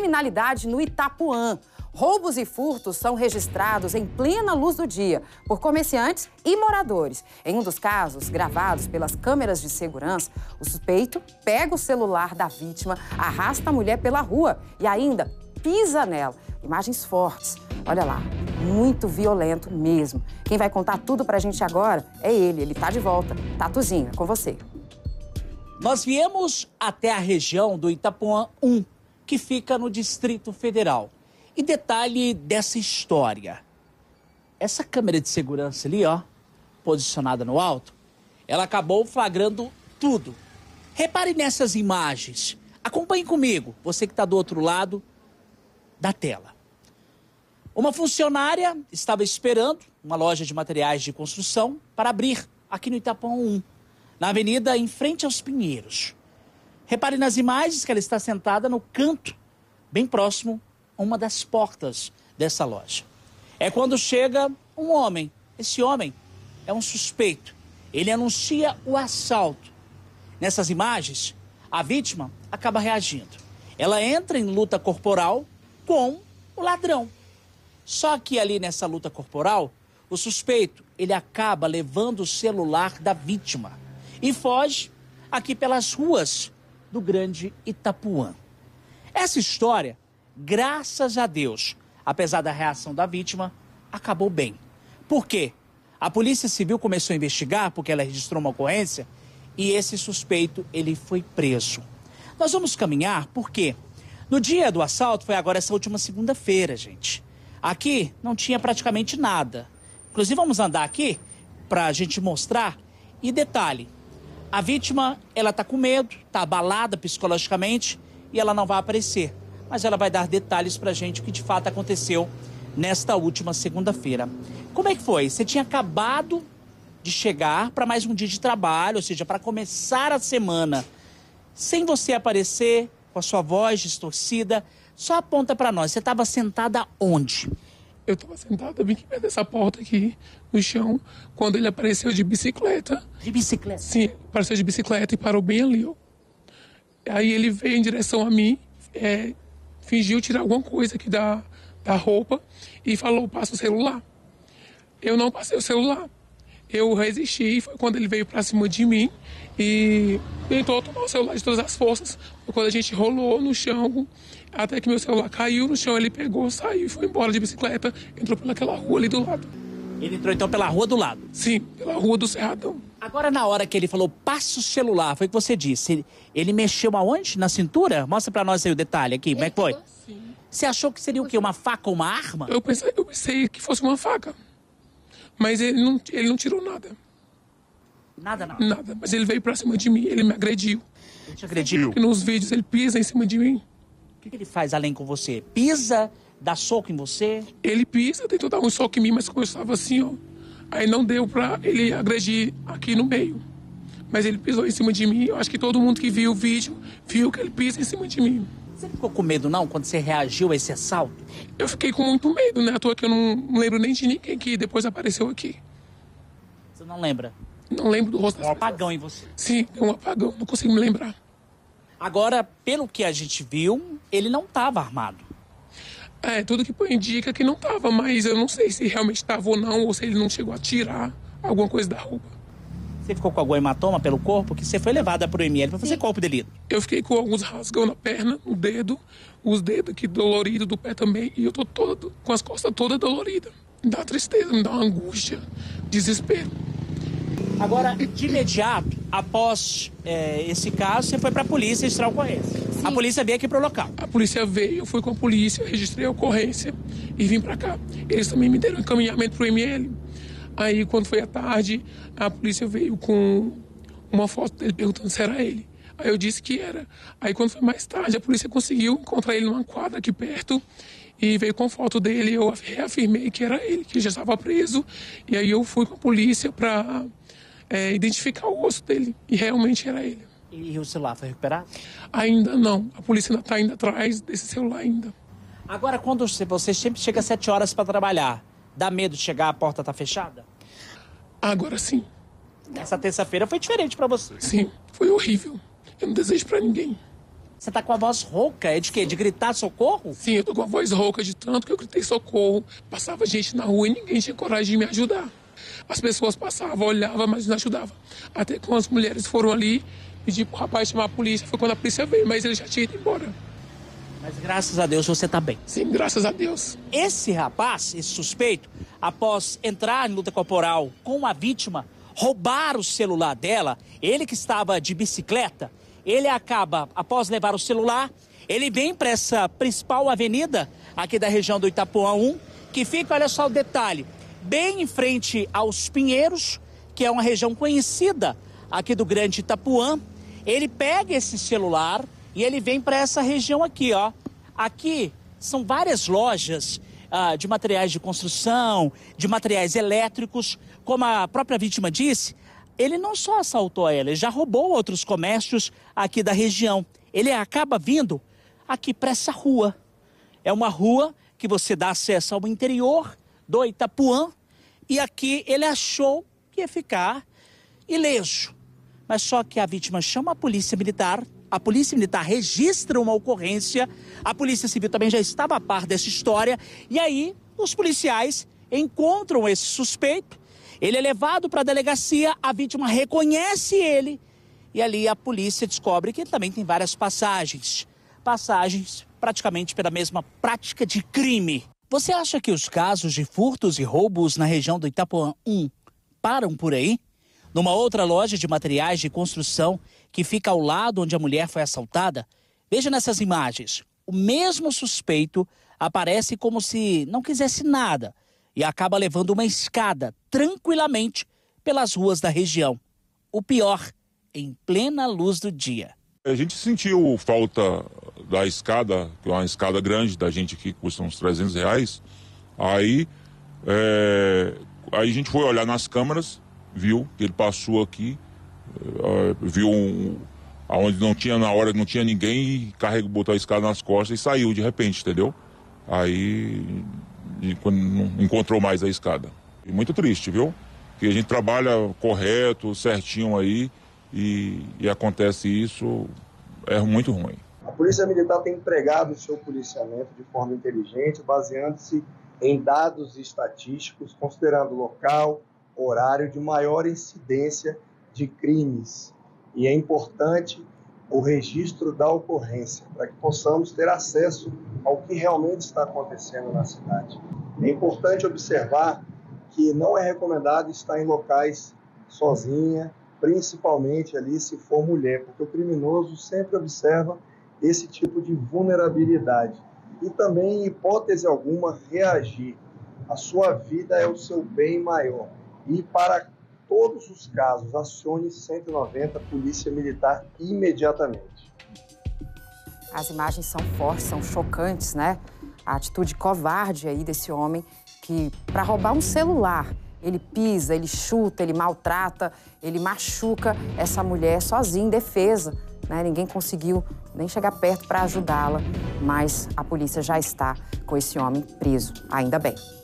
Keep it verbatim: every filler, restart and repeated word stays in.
criminalidade no Itapuã. Roubos e furtos são registrados em plena luz do dia por comerciantes e moradores. Em um dos casos, gravados pelas câmeras de segurança, o suspeito pega o celular da vítima, arrasta a mulher pela rua e ainda pisa nela. Imagens fortes. Olha lá, muito violento mesmo. Quem vai contar tudo pra gente agora é ele. Ele tá de volta. Tatuzinho, é com você. Nós viemos até a região do Itapuã um, que fica no Distrito Federal. E detalhe dessa história. Essa câmera de segurança ali, ó, posicionada no alto, ela acabou flagrando tudo. Repare nessas imagens. Acompanhe comigo, você que está do outro lado da tela. Uma funcionária estava esperando uma loja de materiais de construção para abrir aqui no Itapuã um, na avenida em frente aos Pinheiros. Repare nas imagens que ela está sentada no canto, bem próximo a uma das portas dessa loja. É quando chega um homem. Esse homem é um suspeito. Ele anuncia o assalto. Nessas imagens, a vítima acaba reagindo. Ela entra em luta corporal com o ladrão. Só que ali nessa luta corporal, o suspeito, ele acaba levando o celular da vítima e foge aqui pelas ruas do Grande Itapuã. Essa história, graças a Deus, apesar da reação da vítima, acabou bem. Por quê? A Polícia Civil começou a investigar porque ela registrou uma ocorrência e esse suspeito, ele foi preso. Nós vamos caminhar porque no dia do assalto, foi agora essa última segunda-feira, gente. Aqui não tinha praticamente nada. Inclusive, vamos andar aqui para a gente mostrar. E detalhe, a vítima, ela tá com medo, tá abalada psicologicamente e ela não vai aparecer. Mas ela vai dar detalhes pra gente o que de fato aconteceu nesta última segunda-feira. Como é que foi? Você tinha acabado de chegar para mais um dia de trabalho, ou seja, para começar a semana, sem você aparecer, com a sua voz distorcida. Só aponta para nós, você estava sentada onde? Eu estava sentada bem perto dessa porta aqui, no chão, quando ele apareceu de bicicleta. De bicicleta? Sim, apareceu de bicicleta e parou bem ali, ó. Aí ele veio em direção a mim, é, fingiu tirar alguma coisa aqui da, da roupa e falou, passa o celular. Eu não passei o celular. Eu resisti, foi quando ele veio pra cima de mim e tentou tomar o celular de todas as forças. Foi quando a gente rolou no chão, até que meu celular caiu no chão, ele pegou, saiu e foi embora de bicicleta, entrou pelaquela rua ali do lado. Ele entrou então pela rua do lado? Sim, pela rua do Cerradão. Agora, na hora que ele falou, passa o celular, foi o que você disse, ele, ele mexeu aonde? Na cintura? Mostra pra nós aí o detalhe aqui, como é que foi? Sim. Você achou que seria o quê? Uma faca ou uma arma? Eu pensei, eu pensei que fosse uma faca. Mas ele não, ele não tirou nada. Nada, não? Nada. Mas ele veio pra cima de mim, ele me agrediu. Ele te agrediu? Porque nos vídeos ele pisa em cima de mim. O que, que ele faz além com você? Pisa, dá soco em você? Ele pisa, tentou dar um soco em mim, mas como eu estava assim, ó. Aí não deu pra ele agredir aqui no meio. Mas ele pisou em cima de mim. Eu acho que todo mundo que viu o vídeo viu que ele pisa em cima de mim. Você ficou com medo, não, quando você reagiu a esse assalto? Eu fiquei com muito medo, né? À toa que eu não, não lembro nem de ninguém que depois apareceu aqui. Você não lembra? Não lembro do rosto. Um apagão em você? Sim, é um apagão, não consigo me lembrar. Agora, pelo que a gente viu, ele não estava armado. É, tudo que indica que não estava, mas eu não sei se realmente estava ou não, ou se ele não chegou a tirar alguma coisa da roupa. Você ficou com algum hematoma pelo corpo? Que você foi levada para o M L para fazer corpo de delito. Eu fiquei com alguns rasgão na perna, no dedo, os dedos aqui doloridos do pé também, e eu tô todo, com as costas todas doloridas. Me dá tristeza, me dá uma angústia, desespero. Agora, de imediato, após é, esse caso, você foi para a polícia registrar a ocorrência. Sim. A polícia veio aqui para o local. A polícia veio, eu fui com a polícia, registrei a ocorrência e vim para cá. Eles também me deram encaminhamento pro M L. Aí, quando foi à tarde, a polícia veio com uma foto dele perguntando se era ele. Aí eu disse que era. Aí, quando foi mais tarde, a polícia conseguiu encontrar ele numa quadra aqui perto e veio com foto dele. Eu reafirmei que era ele, que já estava preso. E aí eu fui com a polícia para é, identificar o rosto dele. E realmente era ele. E o celular foi recuperado? Ainda não. A polícia ainda está indo atrás desse celular ainda. Agora, quando você sempre chega às sete horas para trabalhar, dá medo de chegar, a porta tá fechada? Agora sim. Essa terça-feira foi diferente para você. Sim, foi horrível. Eu não desejo para ninguém. Você tá com a voz rouca, é de quê? De gritar socorro? Sim, eu tô com a voz rouca de tanto que eu gritei socorro. Passava gente na rua e ninguém tinha coragem de me ajudar. As pessoas passavam, olhavam, mas não ajudavam. Até quando as mulheres foram ali, pedir pro rapaz chamar a polícia, foi quando a polícia veio, mas ele já tinha ido embora. Mas graças a Deus você tá bem. Sim, graças a Deus. Esse rapaz, esse suspeito, após entrar em luta corporal com a vítima, roubar o celular dela, ele que estava de bicicleta, ele acaba, após levar o celular, ele vem para essa principal avenida aqui da região do Itapuã um, que fica, olha só o detalhe, bem em frente aos Pinheiros, que é uma região conhecida aqui do Grande Itapuã. Ele pega esse celular e ele vem para essa região aqui, ó. Aqui são várias lojas ah, de materiais de construção, de materiais elétricos. Como a própria vítima disse, ele não só assaltou ela, ele já roubou outros comércios aqui da região. Ele acaba vindo aqui para essa rua. É uma rua que você dá acesso ao interior do Itapuã e aqui ele achou que ia ficar ileso. Mas só que a vítima chama a polícia militar, a polícia militar registra uma ocorrência, a polícia civil também já estava a par dessa história e aí os policiais encontram esse suspeito. Ele é levado para a delegacia, a vítima reconhece ele e ali a polícia descobre que ele também tem várias passagens. Passagens praticamente pela mesma prática de crime. Você acha que os casos de furtos e roubos na região do Itapuã um param por aí? Numa outra loja de materiais de construção que fica ao lado onde a mulher foi assaltada, veja nessas imagens, o mesmo suspeito aparece como se não quisesse nada e acaba levando uma escada tranquilamente pelas ruas da região. O pior, em plena luz do dia. A gente sentiu falta da escada, que é uma escada grande, da gente que custa uns trezentos reais. Aí, é, aí a gente foi olhar nas câmeras, viu que ele passou aqui, é, viu um, aonde não tinha, na hora não tinha ninguém, e carregou, botou a escada nas costas e saiu de repente, entendeu? Aí, e quando não encontrou mais a escada. E muito triste, viu? Que a gente trabalha correto, certinho aí, e, e acontece isso, é muito ruim. A Polícia Militar tem empregado o seu policiamento de forma inteligente, baseando-se em dados estatísticos, considerando local, horário de maior incidência de crimes. E é importante o registro da ocorrência, para que possamos ter acesso ao que realmente está acontecendo na cidade. É importante observar que não é recomendado estar em locais sozinha, principalmente ali se for mulher, porque o criminoso sempre observa esse tipo de vulnerabilidade. E também, em hipótese alguma, reagir. A sua vida é o seu bem maior. E para todos os casos, acione cento e noventa, Polícia Militar, imediatamente. As imagens são fortes, são chocantes, né? A atitude covarde aí desse homem que, para roubar um celular, ele pisa, ele chuta, ele maltrata, ele machuca essa mulher sozinha, indefesa, né? Ninguém conseguiu nem chegar perto para ajudá-la, mas a polícia já está com esse homem preso, ainda bem.